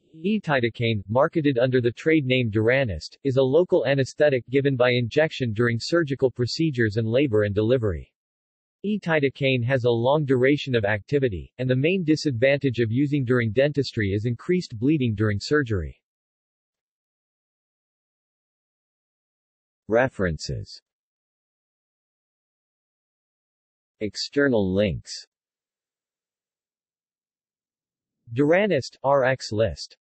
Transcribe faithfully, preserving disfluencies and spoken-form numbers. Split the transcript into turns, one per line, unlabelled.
Etidocaine, marketed under the trade name Duranist, is a local anesthetic given by injection during surgical procedures and labor and delivery. Etidocaine has a long duration of activity, and the main disadvantage of using during dentistry is increased bleeding during surgery. References. External links. Duranist, R X list.